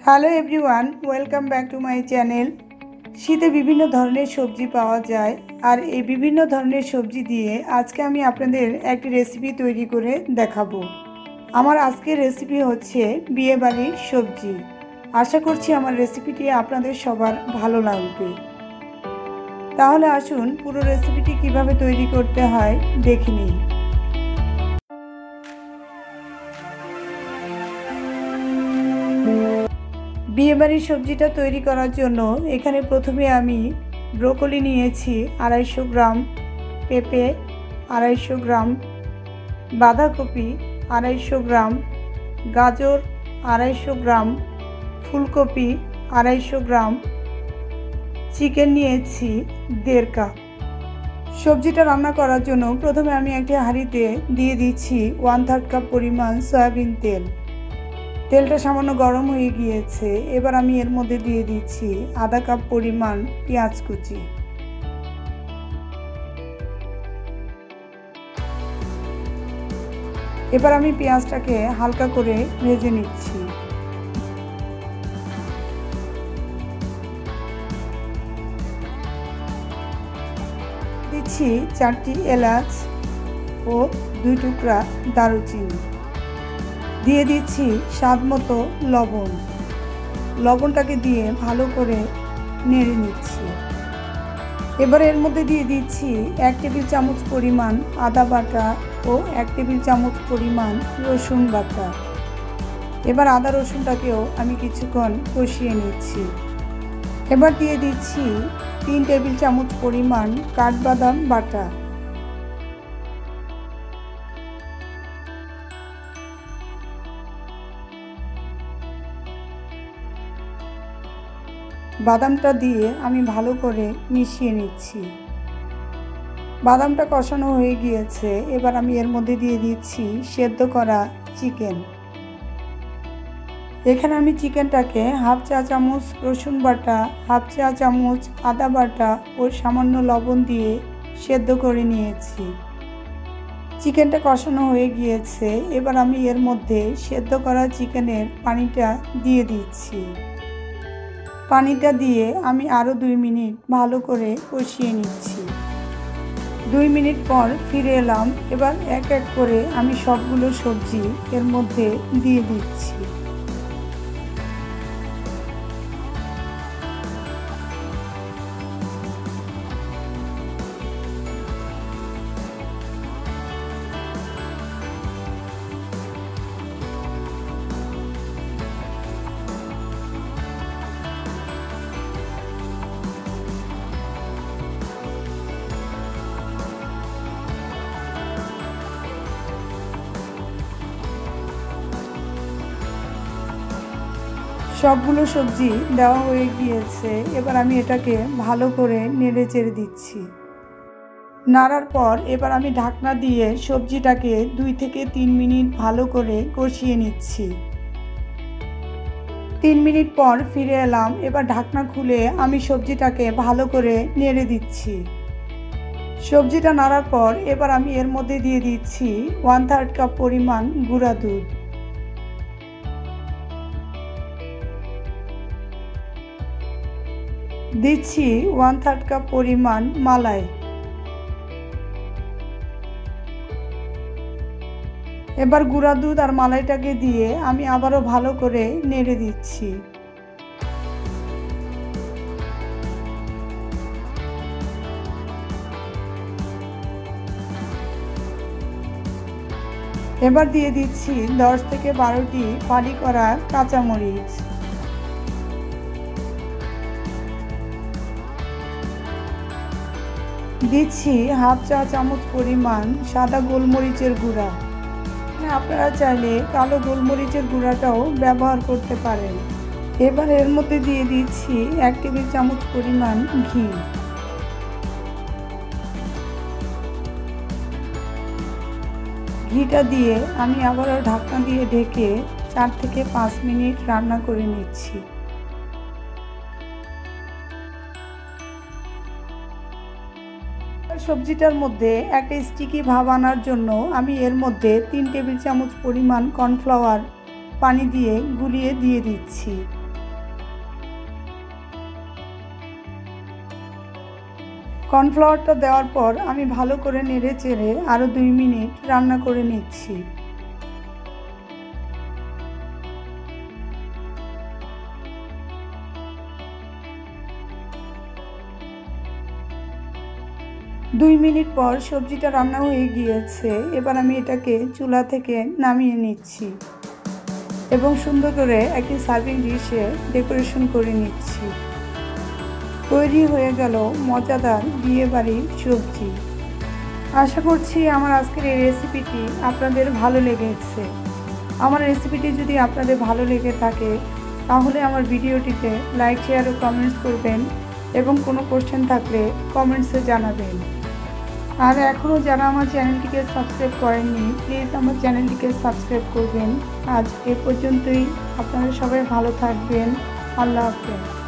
Hello everyone, welcome back to my channel. শীতে বিভিন্ন ধরনের সবজি পাওয়া যায়, আর এই বিভিন্ন ধরনের সবজি দিয়ে আজকে আমি আপনাদের একটি রেসিপি তৈরি করে দেখাবো। আমার আজকের রেসিপি হচ্ছে বিয়ে বাড়ির সবজি। আশা করছি আমার রেসিপিটি আপনাদের সবার ভালো লাগবে। তাহলে আসুন পুরো রেসিপিটি কিভাবে তৈরি করতে হয় দেখে নিই। বিয়েবাড়ির সবজিটা তৈরি করার জন্য এখানে প্রথমে আমি ব্রোকলি নিয়েছি 250 গ্রাম, পেঁপে 250 গ্রাম, বাঁধাকপি 250 গ্রাম, গাজর 250 গ্রাম, ফুলকপি 250 গ্রাম, চিকেন নিয়েছি 1.5 কাপ। সবজিটা রান্না করার জন্য প্রথমে আমি একটি হাঁড়িতে দিয়ে দিচ্ছি 1/3 কাপ পরিমাণ সয়াবিন তেল। তেলটা সামান্য গরম হয়ে গিয়েছে। এবার আমি এর মধ্যে দিয়ে দিচ্ছি আধা কাপ পরিমাণ পেঁয়াজ কুচি। এবার আমি পেঁয়াজটাকে হালকা করে ভেজে নিচ্ছি। দিচ্ছি 4টি এলাচ ও 2 টুকরা দারুচিনি। দিয়ে দিচ্ছি স্বাদ মতো লবণ। লবণটাকে দিয়ে ভালো করে নেড়ে নিচ্ছি। এবার এর মধ্যে দিয়ে দিচ্ছি 1 টেবিল চামচ পরিমাণ আদা বাটা ও 1 টেবিল চামচ পরিমাণ রসুন বাটা। এবার আদা রসুনটাকেও আমি কিছুক্ষণ কষিয়ে নিচ্ছি। এবার দিয়ে দিচ্ছি 3 টেবিল চামচ পরিমাণ কাঠবাদাম বাটা। বাদামটা দিয়ে আমি ভালো করে মিশিয়ে নিচ্ছি। বাদামটা কষানো হয়ে গিয়েছে। এবার আমি এর মধ্যে দিয়ে দিচ্ছি সেদ্ধ করা চিকেন। এখানে আমি চিকেনটাকে 1/2 চা চামচ রসুন বাটা, 1/2 চা চামচ আদা বাটা ও সামান্য লবণ দিয়ে সেদ্ধ করে নিয়েছি। চিকেনটা কষানো হয়ে গিয়েছে। এবার আমি এর মধ্যে সেদ্ধ করা চিকেনের পানিটা দিয়ে দিচ্ছি। পানিটা দিয়ে আমি আরও 2 মিনিট ভালো করে কষিয়ে নিচ্ছি। 2 মিনিট পর ফিরে এলাম। এবার এক এক করে আমি সবগুলো সবজি এর মধ্যে দিয়ে দিচ্ছি। সবগুলো সবজি দেওয়া হয়ে গিয়েছে। এবার আমি এটাকে ভালো করে নেড়ে চেড়ে দিচ্ছি। নাড়ার পর এবার আমি ঢাকনা দিয়ে সবজিটাকে 2 থেকে 3 মিনিট ভালো করে কষিয়ে নিচ্ছি। 3 মিনিট পর ফিরে এলাম। এবার ঢাকনা খুলে আমি সবজিটাকে ভালো করে নেড়ে দিচ্ছি। সবজিটা নাড়ার পর এবার আমি এর মধ্যে দিয়ে দিচ্ছি 1/3 কাপ পরিমাণ গুঁড়া দুধ। দিচ্ছি 1/3 কাপ পরিমাণ মালাই। এবার গুঁড়া দুধ আর মালাইটাকে দিয়ে আমি আবারও ভালো করে নেড়ে দিচ্ছি। এবার দিয়ে দিচ্ছি 10 থেকে 12টি ফালি করা কাঁচামরিচ। দিচ্ছি 1/2 চা চামচ পরিমাণ সাদা গোলমরিচের গুঁড়া। আপনারা চাইলে কালো গোলমরিচের গুঁড়াটাও ব্যবহার করতে পারেন। এবার এর মধ্যে দিয়ে দিচ্ছি 1 টেবিল চামচ পরিমাণ ঘি। ঘিটা দিয়ে আমি আবারও ঢাকনা দিয়ে ঢেকে 4 থেকে 5 মিনিট রান্না করে নিচ্ছি। সবজিটার মধ্যে একটা স্টিকি ভাব আনার জন্য আমি এর মধ্যে 3 টেবিল চামচ পরিমাণ কর্নফ্লাওয়ার পানি দিয়ে গুলিয়ে দিয়ে দিচ্ছি। কর্নফ্লাওয়ারটা দেওয়ার পর আমি ভালো করে নেড়ে চেড়ে আরও 2 মিনিট রান্না করে নিচ্ছি। দুই মিনিট পর সবজিটা রান্না হয়ে গিয়েছে। এবার আমি এটাকে চুলা থেকে নামিয়ে নিচ্ছি এবং সুন্দর করে একটি সার্ভিং ডিশে ডেকোরেশন করে নিচ্ছি। তৈরি হয়ে গেল মজাদার বিয়ে বাড়ির সবজি। আশা করছি আমার আজকের এই রেসিপিটি আপনাদের ভালো লেগেছে। আমার রেসিপিটি যদি আপনাদের ভালো লেগে থাকে তাহলে আমার ভিডিওটিতে লাইক, শেয়ার ও কমেন্টস করবেন এবং কোনো কোশ্চেন থাকলে কমেন্টসে জানাবেন। আর এখনও যারা আমার চ্যানেলটিকে সাবস্ক্রাইব করেননি প্লিজ আমার চ্যানেলটিকে সাবস্ক্রাইব করবেন। আজ এ পর্যন্তই। আপনারা সবাই ভালো থাকবেন। আল্লাহ হাফেজ।